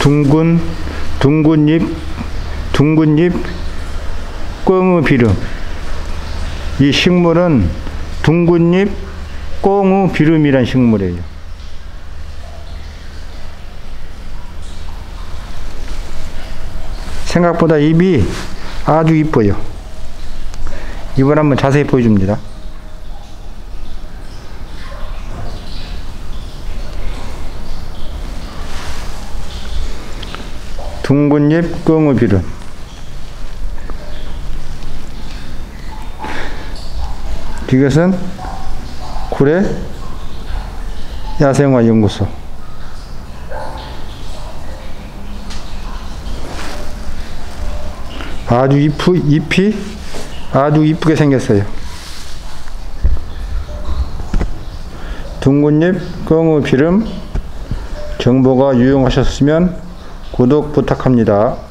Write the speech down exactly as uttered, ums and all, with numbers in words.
둥근, 둥근 잎, 둥근 잎, 꽁의 비름. 이 식물은 둥근 잎, 꽁의 비름이란 식물이에요. 생각보다 잎이 아주 이뻐요. 잎을 한번 자세히 보여줍니다. 둥근 잎, 꽁의 비름. 이것은 구례 야생화연구소. 아주 잎, 잎이 아주 이쁘게 생겼어요. 둥근 잎, 꽁의 비름. 정보가 유용하셨으면 구독 부탁합니다.